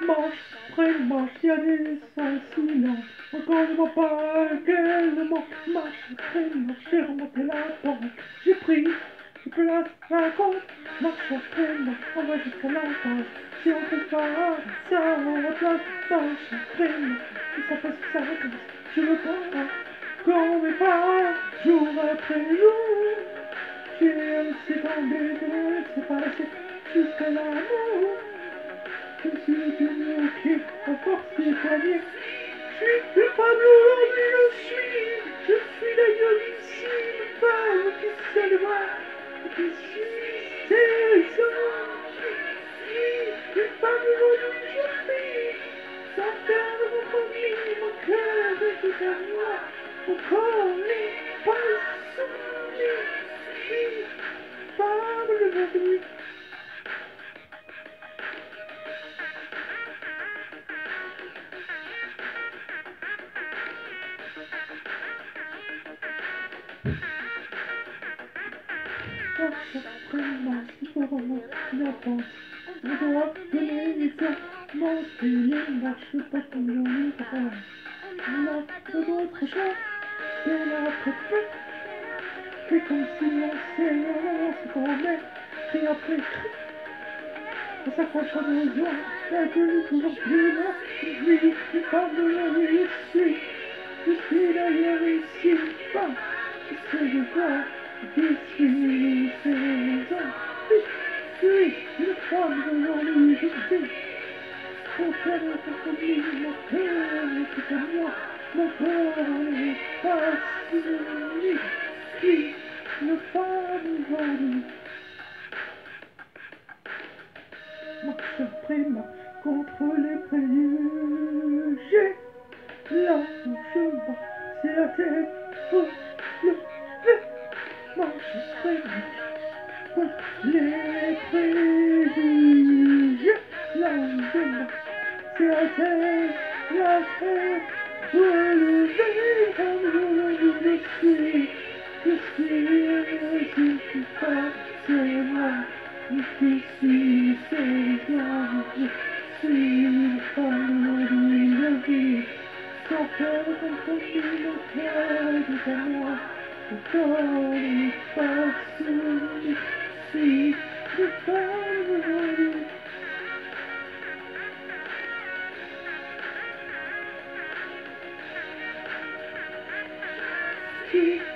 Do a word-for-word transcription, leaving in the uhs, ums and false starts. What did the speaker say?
Marche après marche, il y a des incidents. Encore ne vois pas qu'elle ne manque. Marche après marche, j'ai remonté la pente. J'ai pris, je place la compte. Marche après marche, on va jusqu'à la base. Si on trouve pas, ça on replace. Marche après marche, et ça passe, ça repasse. Je veux pas qu'on me parle jour après jour. J'ai aussi tombé de c'est passé jusqu'à l'amour. Je suis devenu qui à force de soigner. Je suis coupable aujourd'hui, je suis. Je suis d'ailleurs ici, une femme qui se leva et qui suit ses hommes. Je suis une femme aujourd'hui, je suis. Sans faire de mon promis, mon cœur est tout à moi. Mon corps n'est pas soumis. Je suis femme aujourd'hui. Marche après marche, il faut remonter la pente. On doit donner les temps, monter les marches, pas comme on y croit. On a peu d'autres choses, de la prépa. Fait comme si on sait, on se connaît, cri après cri. On s'accroche à nos joies, la gueule toujours plus loin. Oui, une femme de la nuit, je suis, je suis d'ailleurs ici, femme, je sais de quoi. Je suis saison, je suis une femme de l'ennui, je sais. Pour faire un compromis, mon cœur est tout à moi, mon corps n'est pas soumis. Je suis une femme d'ennui. Marche après marche contre les préjugés. Là où je marche, c'est la tête pour le lever. Marche après marche contre les préjugés. Là où je marche, c'est la tête, la tête pour lever. Comme je suis, je suis, je suis pas, c'est moi. Je suis celle-là, je suis une femme de vie. Sans faire de compromis, mon cœur est à moi. Mon corps n'est pas soumis. Je suis une femme de vie. Je suis